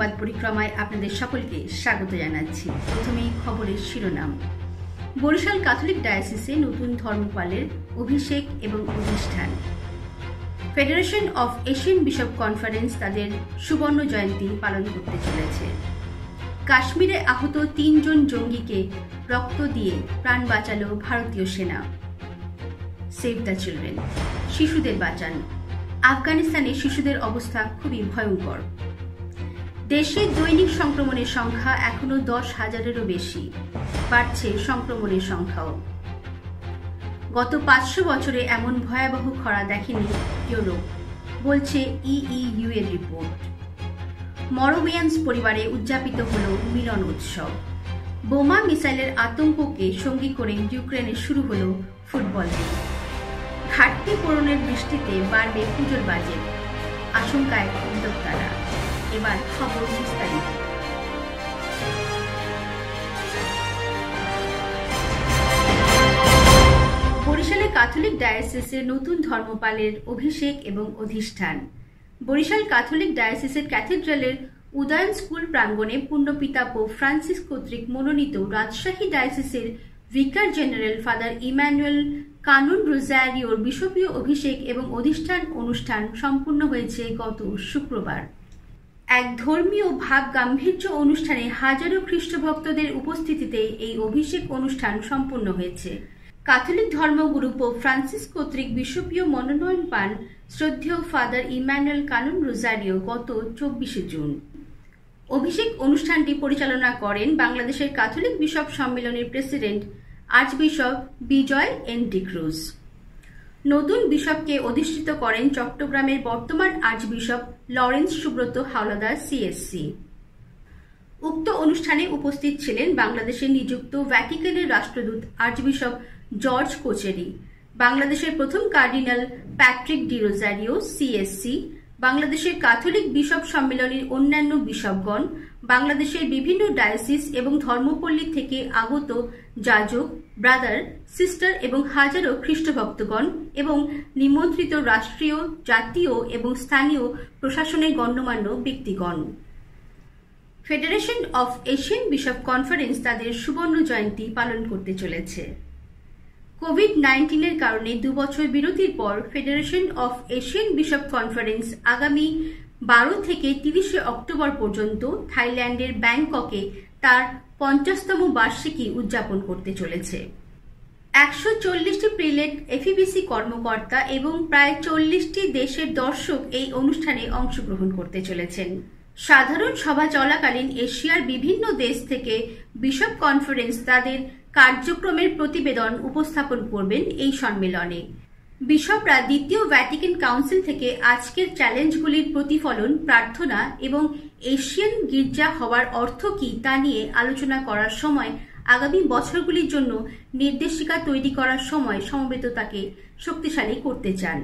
সংবাদ পরিক্রমায় আপনাদের সকলকে স্বাগত জানাচ্ছি। প্রথমেই খবরের শিরোনাম। বরিশাল ক্যাথলিক ডায়োসিসে নতুন ধর্মপালের অভিষেক এবং অধিষ্ঠান। Federation of Asian bishop conference তাদের সুবর্ণ জয়ন্তী পালন করতে চলেছে। কাশ্মীরে আহত ৩ জন জঙ্গিকে রক্ত দিয়ে প্রাণ বাঁচাল ভারতীয় সেনা। সেভ দ্য চিলড্রেন, শিশুদের বাঁচান। আফগানিস্তানে শিশুদের অবস্থা খুবই ভয়ঙ্কর। দেশে দৈনিক সংক্রমণের সংখ্যা এখনো 10,000-এরও বেশি, বাড়ছে সংক্রমণের সংখ্যাও। গত 500 বছরে এমন ভয়াবহ খরা দেখেনি ইউরোপ, বলছে ইইউ এর রিপোর্ট। মরোভিয়ান্স পরিবারে উদযাপিত হল মিলন উৎসব। বোমা মিসাইলের আতঙ্ককে সঙ্গী করে ইউক্রেনে শুরু হল ফুটবল লিগ। ঘাটতি পূরণের দৃষ্টিতে বাড়বে পুজোর বাজেট, আশঙ্কায় উদ্যোক্তারা। এবার খবর বিস্তারিত। বরিশালে ক্যাথলিক ডায়োসিসে নতুন ধর্মপালের অভিষেক এবং অধিষ্ঠান। বরিশাল ক্যাথলিক ডায়োসিসের ক্যাথেড্রালের উদয়ন স্কুল প্রাঙ্গণে পুণ্যপিতা পোপ ফ্রান্সিস কর্তৃক মনোনীত রাজশাহী ডায়োসিসের vicar general father Emmanuel Kanon রোজারিওর বিশপীয় অভিষেক এবং অধিষ্ঠান অনুষ্ঠান সম্পূর্ণ হয়েছে গত শুক্রবার। এক ধর্মীয় ভাব গাম্ভীর্য অনুষ্ঠানে হাজারো খ্রিস্টভক্তদের উপস্থিতিতে এই অভিষেক অনুষ্ঠান সম্পন্ন হয়েছে। ক্যাথলিক ধর্মগুরু পোপ ফ্রান্সিস কর্তৃক বিশপীয় মনোনয়ন পান শ্রদ্ধেয় ফাদার ইম্যানুয়েল কানুন রোজারিও গত 24 জুন। অভিষেক অনুষ্ঠানটি পরিচালনা করেন বাংলাদেশের ক্যাথলিক বিশপ সম্মেলনের president archbishop Bijoy N D'Cruz. নতুন বিশপকে অধিষ্ঠিত করেন চট্টগ্রামের বর্তমান archbishop Lawrence Subrata Howlader CSC. উক্ত অনুষ্ঠানে উপস্থিত ছিলেন বাংলাদেশে নিযুক্ত ভ্যাটিকানের রাষ্ট্রদূত আর্চবিশপ জর্জ কোচেরি, বাংলাদেশের প্রথম cardinal Patrick D Rozario CSC, বাংলাদেশের ক্যাথলিক বিশপ সম্মেলনের অন্যান্য বিশপগণ, বাংলাদেশের বিভিন্ন ডায়োসিস এবং ধর্মপল্লী থেকে আগত যাজক, ব্রাদার, সিস্টার এবং হাজারো খ্রিস্টভক্তগণ এবং নিমন্ত্রিত রাষ্ট্রীয়, জাতীয় এবং স্থানীয় প্রশাসনের গণ্যমান্য ব্যক্তিগণ। Federation of Asian bishop conference তাদের সুবর্ণ জয়ন্তী পালন করতে চলেছে। কোভিড-19-এর কারণে 2 বছর বিরতির পর federation of Asian bishop conference আগামী 12 থেকে 30 অক্টোবর পর্যন্ত থাইল্যান্ডের ব্যাংককে তার 50তম বার্ষিকী উদযাপন করতে চলেছে। 140টি প্রিলেট এফইবিসি কর্মকর্তা এবং প্রায় 40টি দেশের দর্শক এই অনুষ্ঠানে অংশগ্রহণ করতে চলেছেন। সাধারণ সভা চলাকালীন এশিয়ার বিভিন্ন দেশ থেকে বিশপ কনফারেন্স তাদের কার্যক্রমের প্রতিবেদন উপস্থাপন করবেন এই সম্মেলনে। বিশপরা দ্বিতীয় ভ্যাটিকান কাউন্সিল থেকে আজকের চ্যালেঞ্জগুলির প্রতিফলন, প্রার্থনা এবং এশিয়ান গির্জা হওয়ার অর্থ কী তা নিয়ে আলোচনা করার সময় আগামী বছরগুলির জন্য নির্দেশিকা তৈরি করার সময় সমবেততাকে শক্তিশালী করতে চান।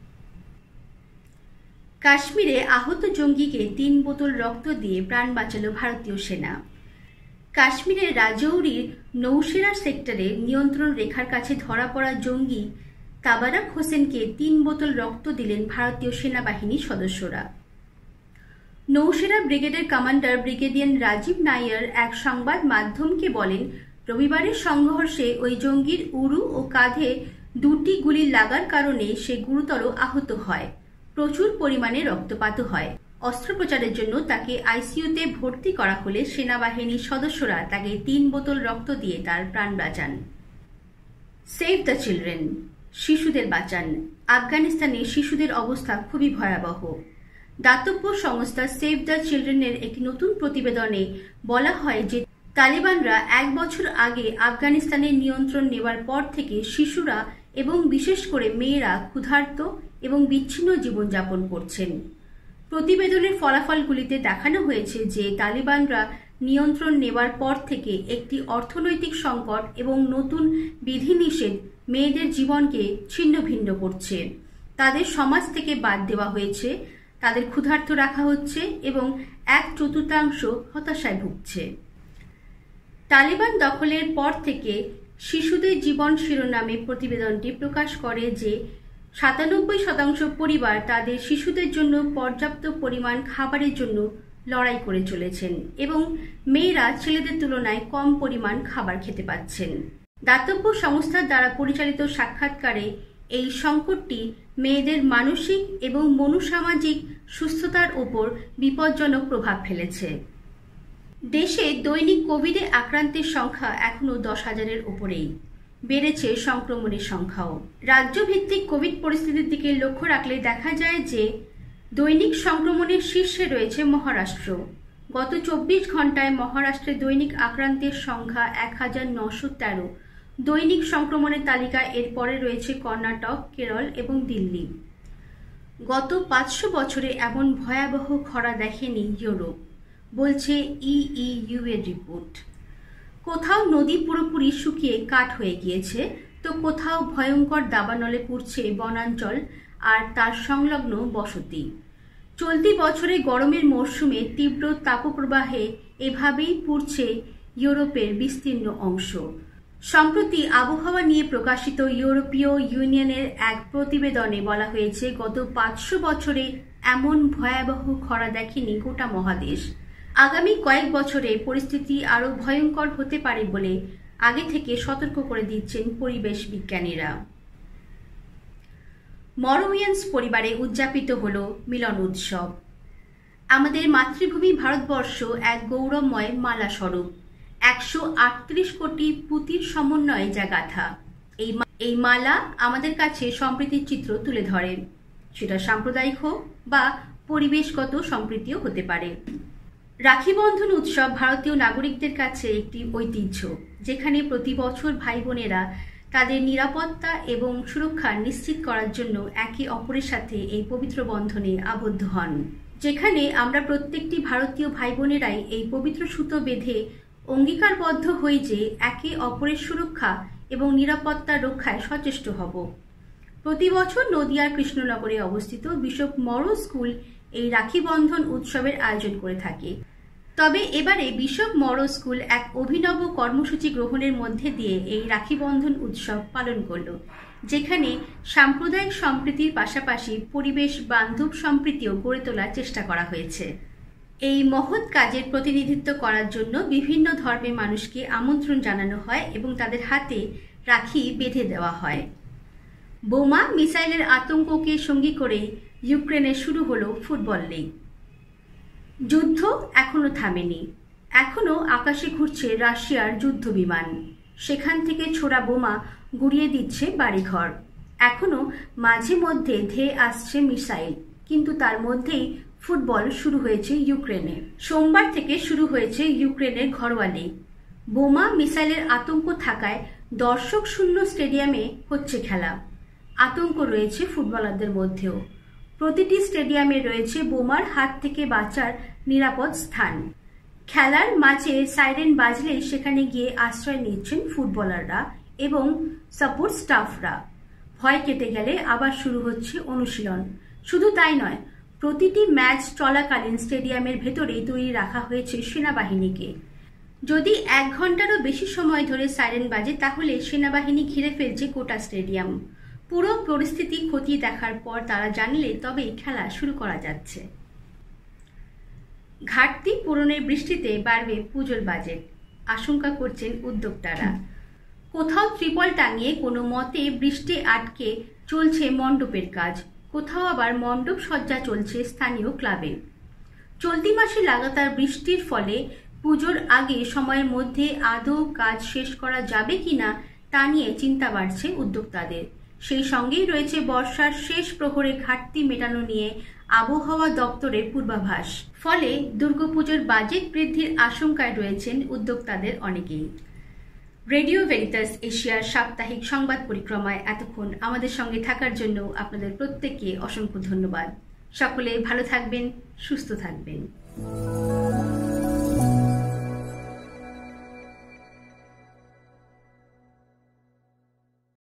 কাশ্মীরে আহত জঙ্গিকে 3 বোতল রক্ত দিয়ে প্রাণ বাঁচাল ভারতীয় সেনা। কাশ্মীরের রাজৌরির নৌশেরা সেক্টরে নিয়ন্ত্রণ রেখার কাছে ধরা পড়া জঙ্গি তাবারাক হোসেনকে 3 বোতল রক্ত দিলেন ভারতীয় সেনাবাহিনীর সদস্যরা। নৌশেরা ব্রিগেডের কমান্ডার ব্রিগেডিয়ার রাজীব নায়ার এক সংবাদ মাধ্যমকে বলেন, রবিবারের সংঘর্ষে ওই জঙ্গির উরু ও কাঁধে 2টি গুলি লাগার কারণে সে গুরুতর আহত হয়। প্রচুর পরিমাণে রক্তপাত হয়। অস্ত্রোপচারের জন্য তাকে আইসিইউতে ভর্তি করা হলে সেনাবাহিনীর সদস্যরা তাকে 3 বোতল রক্ত দিয়ে তার প্রাণ বাঁচান। সেভ দ্য চিলড্রেন, শিশুদের বাঁচান। আফগানিস্তানে শিশুদের অবস্থা খুবই ভয়াবহ। দাতব্য সংস্থা সেভ দ্য চিলড্রেনের একটি নতুন প্রতিবেদনে বলা হয় যে তালিবানরা 1 বছর আগে আফগানিস্তানের নিয়ন্ত্রণ নেওয়ার পর থেকে শিশুরা এবং বিশেষ করে মেয়েরা ক্ষুধার্ত এবং বিচ্ছিন্ন জীবনযাপন করছেন। প্রতিবেদনের ফলাফলগুলিতে দেখানো হয়েছে যে তালিবানরা নিয়ন্ত্রণ নেওয়ার পর থেকে একটি অর্থনৈতিক সংকট এবং নতুন বিধিনিষেধ মেয়েদের জীবনকে ছিন্নভিন্ন করছে। তাদের সমাজ থেকে বাদ দেওয়া হয়েছে, তাদের ক্ষুধার্ত রাখা হচ্ছে এবং 1/4 হতাশায় ভুগছে। তালিবান দখলের পর থেকে শিশুদের জীবন শিরোনামে প্রতিবেদনটি প্রকাশ করে যে 97% পরিবার তাদের শিশুদের জন্য পর্যাপ্ত পরিমাণ খাবারের জন্য লড়াই করে চলেছেন এবং মেয়েরা ছেলেদের তুলনায় কম পরিমাণ খাবার খেতে পাচ্ছেন। দাতব্য সংস্থার দ্বারা পরিচালিত সাক্ষাৎকারে এই সংকটটি মেয়েদের মানসিক এবং মনোসামাজিক সুস্থতার ওপর বিপজ্জনক প্রভাব ফেলেছে। দেশে দৈনিক কোভিডে আক্রান্তের সংখ্যা এখনও 10,000-এর উপরেই, বেড়েছে সংক্রমণের সংখ্যাও। রাজ্যভিত্তিক কোভিড পরিস্থিতির দিকে লক্ষ্য রাখলে দেখা যায় যে দৈনিক সংক্রমণের শীর্ষে রয়েছে মহারাষ্ট্র। গত 24 ঘন্টায় মহারাষ্ট্রে দৈনিক আক্রান্তের সংখ্যা 1,913। দৈনিক সংক্রমণের তালিকায় এরপরে রয়েছে কর্ণাটক, কেরল এবং দিল্লি। গত 500 বছরে এমন ভয়াবহ খরা দেখেনি ইউরোপ, বলছে ইইউ এর রিপোর্ট। কোথাও নদী পুরোপুরি শুকিয়ে কাঠ হয়ে গিয়েছে, তো কোথাও ভয়ঙ্কর দাবানলে পুড়ছে বনাঞ্চল আর তার সংলগ্ন বসতি। চলতি বছরে গরমের মরশুমে তীব্র তাপপ্রবাহে এভাবেই পুড়ছে ইউরোপের বিস্তীর্ণ অংশ। সম্প্রতি আবহাওয়া নিয়ে প্রকাশিত ইউরোপীয় ইউনিয়নের এক প্রতিবেদনে বলা হয়েছে, গত 500 বছরে এমন ভয়াবহ খরা দেখেনি গোটা মহাদেশ। আগামী কয়েক বছরে পরিস্থিতি আরও ভয়ঙ্কর হতে পারে বলে আগে থেকে সতর্ক করে দিচ্ছেন পরিবেশ বিজ্ঞানীরা। মরোউইয়ান্স পরিবারে উদযাপিত হল মিলন উৎসব। আমাদের মাতৃভূমি ভারতবর্ষ এক গৌরবময় মালা স্বরূপ, 138 কোটি পুঁতির সমন্বয়ে যা গাথা। এই মালা আমাদের কাছে সম্প্রীতির চিত্র তুলে ধরে, সেটা সাম্প্রদায়িক হোক বা পরিবেশগত সম্প্রীতিও হতে পারে। রাখি বন্ধন উৎসব ভারতীয় নাগরিকদের কাছে একটি ঐতিহ্য, যেখানে প্রতি বছর ভাই বোনেরা তাদের নিরাপত্তা এবং সুরক্ষা নিশ্চিত করার জন্য একে অপরের সাথে এই পবিত্র বন্ধনে আবদ্ধ হন। যেখানে আমরা প্রত্যেকটি ভারতীয় ভাই বোনেরাই এই পবিত্র সুতো বেঁধে অঙ্গীকারবদ্ধ হই যে একে অপরের সুরক্ষা এবং নিরাপত্তা রক্ষায় সচেষ্ট হব। প্রতি বছর নদিয়ার কৃষ্ণনগরে অবস্থিত বিশপ মরো স্কুল এই রাখি বন্ধন উৎসবের আয়োজন করে থাকে। তবে এবারে বিশপ মরো স্কুল এক অভিনব কর্মসূচি গ্রহণের মধ্যে দিয়ে এই রাখি বন্ধন উৎসব পালন করল, যেখানে সাম্প্রদায়িক সম্প্রীতির পাশাপাশি পরিবেশ বান্ধব সম্প্রীতিও গড়ে তোলার চেষ্টা করা হয়েছে। এই মহৎ কাজের প্রতিনিধিত্ব করার জন্য বিভিন্ন ধর্মের মানুষকে আমন্ত্রণ জানানো হয় এবং তাদের হাতে রাখি বেঁধে দেওয়া হয়। বোমা মিসাইলের আতঙ্ককে সঙ্গী করে ইউক্রেনে শুরু হলো ফুটবল লিগ। যুদ্ধ এখনো থামেনি, এখনো আকাশে ঘুরছে রাশিয়ার যুদ্ধ বিমান, সেখান থেকে ছোড়া বোমা গুড়িয়ে দিচ্ছে বাড়িঘর। এখনো মাঝে মধ্যে ধেয়ে আসছে মিসাইল, কিন্তু তার মধ্যেই ফুটবল শুরু হয়েছে ইউক্রেনে। সোমবার থেকে শুরু হয়েছে ইউক্রেনের ঘরোয়া লিগ। বোমা মিসাইলের আতঙ্ক থাকায় দর্শক শূন্য স্টেডিয়ামে হচ্ছে খেলা। আতঙ্ক রয়েছে ফুটবলারদের মধ্যেও। প্রতিটি স্টেডিয়ামে রয়েছে বোমার হাত থেকে বাঁচার নিরাপদ স্থান। খেলার মাঝে সাইরেন বাজলেই সেখানে গিয়ে আশ্রয় নিচ্ছেন ফুটবলাররা এবং সাপোর্ট স্টাফরা। ভয় কেটে গেলে আবার শুরু হচ্ছে অনুশীলন। শুধু তাই নয়, প্রতিটি ম্যাচ চলাকালীন স্টেডিয়ামের ভেতরেই তৈরি রাখা হয়েছে সেনাবাহিনীকে। যদি 1 ঘন্টারও বেশি সময় ধরে সাইরেন বাজে, তাহলে সেনাবাহিনী ঘিরে ফেলছে গোটা স্টেডিয়াম। পুরো পরিস্থিতি খতিয়ে দেখার পর তারা জানলে তবেই খেলা শুরু করা যাচ্ছে। ঘাটতি পূরণের বৃষ্টিতে বাড়বে পুজোর বাজেট, আশঙ্কা করছেন উদ্যোক্তারা। কোথাও ত্রিপল টাঙিয়ে কোনো মতে বৃষ্টি আটকে চলছে মণ্ডপের কাজ, কোথাও আবার মণ্ডপ সজ্জা চলছে স্থানীয় ক্লাবে। চলতি মাসে লাগাতার বৃষ্টির ফলে পুজোর আগে সময়ের মধ্যে আদৌ কাজ শেষ করা যাবে কিনা তা নিয়ে চিন্তা বাড়ছে উদ্যোক্তাদের। সেই সঙ্গেই রয়েছে বর্ষার শেষ প্রহরে ঘাটতি মেটানো নিয়ে আবহাওয়া দপ্তরের পূর্বাভাস। ফলে দুর্গাপুজোর বাজেট বৃদ্ধির আশঙ্কায় রয়েছেন উদ্যোক্তাদের অনেকেই। রেডিও ভেরিটাস এশিয়ার সাপ্তাহিক সংবাদ পরিক্রমায় এতক্ষণ আমাদের সঙ্গে থাকার জন্য আপনাদের প্রত্যেককে অসংখ্য ধন্যবাদ। সকলে ভালো থাকবেন, সুস্থ থাকবেন।